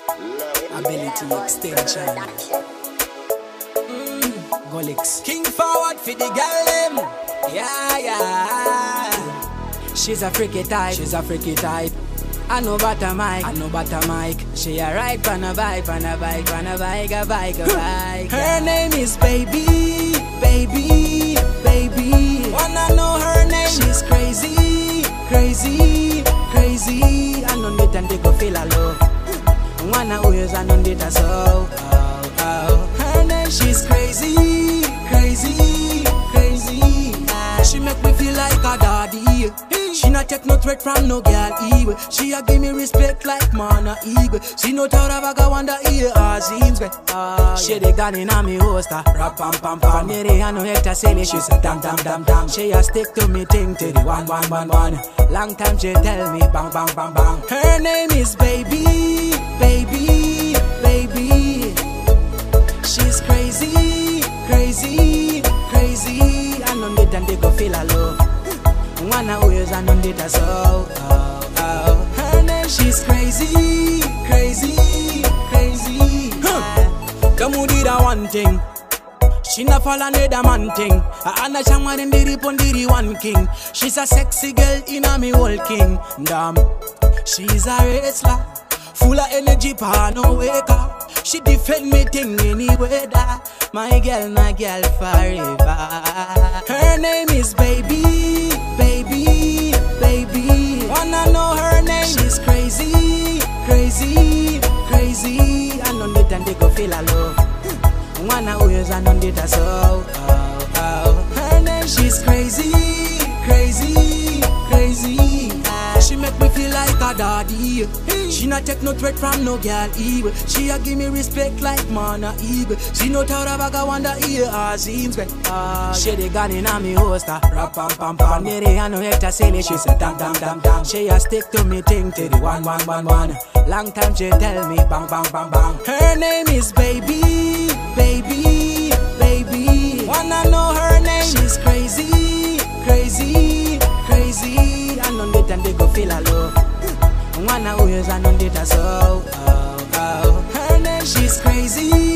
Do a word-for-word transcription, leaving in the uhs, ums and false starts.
Ability extension. Mm. Golix. King forward for the girl them. Yeah, yeah. She's a freaky type. She's a freaky type. I know butter mic. I know butter mic. She a ride on a bike, on a bike, on a bike, a bike, a bike. Her name is Baby, Baby, Baby. Wanna know her name? She's crazy, crazy, crazy. I know that and they go feel alone. Wanna always I know that so. Oh, oh. Her name, she's crazy, crazy, crazy. She make me feel like a daddy. She not take no threat from no girl evil. She a give me respect like mana eagle. She no tell her I wonder ear or seems great. She the gun in a me holster. Rap pam pam pam. Neri I no hector silly. She say damn damn damn damn. She a stick to me thing to the one one one one. Long time she tell me bang bang bang bang. Her name is Baby, Baby, Baby. She's crazy, crazy, crazy. I know that and they go feel alone. Wanna always I know that so. Oh, oh. Her name, she's crazy, crazy, crazy. Huh. Come on, did that one thing. She not fall under the man thing. I understand what in the rip on the one king. She's a sexy girl in a me whole king. Damn, she's a wrestler, full of energy, pa no wake up. She defend me thing anyway that. My girl, my girl forever. Her name is Baby, Baby, Baby. Wanna know her name? She's crazy, crazy, crazy. I know that and they go feel alone. Wanna always I know that so. Oh, oh. Her name, she's crazy, crazy, crazy. She make me feel like a daddy. She not take no threat from no girl evil. She a give me respect like mana eagle. She no tell her I wonder ear or seems great. She the gun in a me holster. Rap pam pam pam. Neri I no hector silly. She say damn damn damn damn. She a stick to me thing to the one one one one. Long time she tell me bang bang bang bang. Her name is Baby, Baby, Baby. Wanna know her name? She's crazy, crazy, crazy. I know that and they go feel alone. Wanna always I know that so. Oh, oh. Her name, she's crazy,